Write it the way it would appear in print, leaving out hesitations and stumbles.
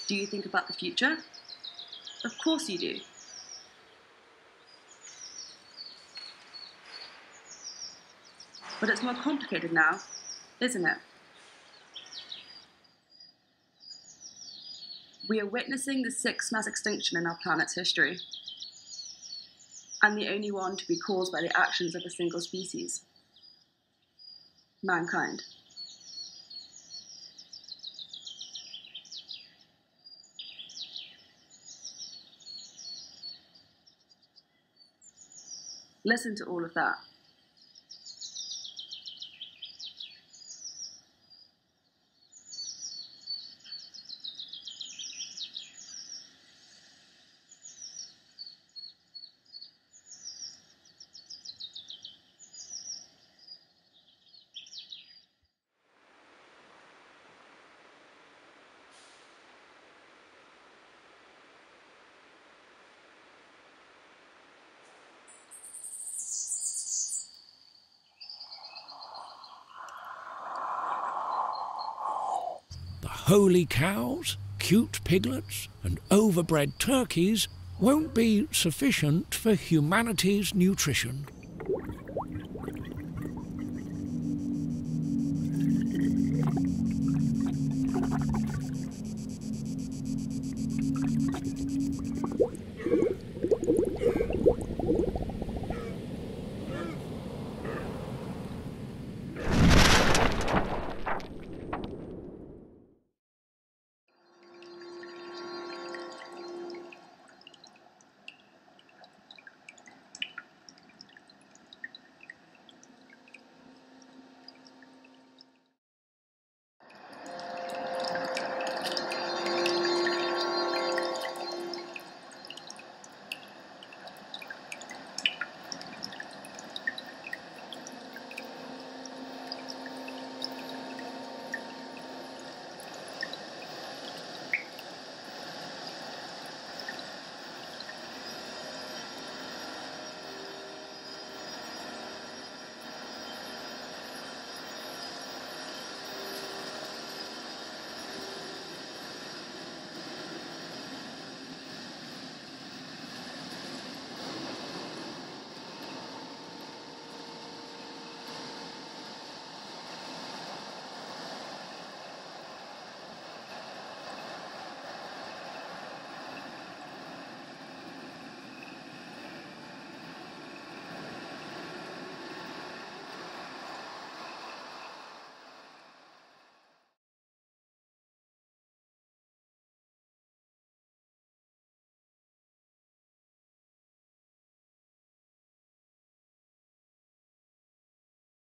Do you think about the future? Of course you do. But it's more complicated now, isn't it? We are witnessing the 6th mass extinction in our planet's history, and the only one to be caused by the actions of a single species, mankind. Listen to all of that. Holy cows, cute piglets and overbred turkeys won't be sufficient for humanity's nutrition.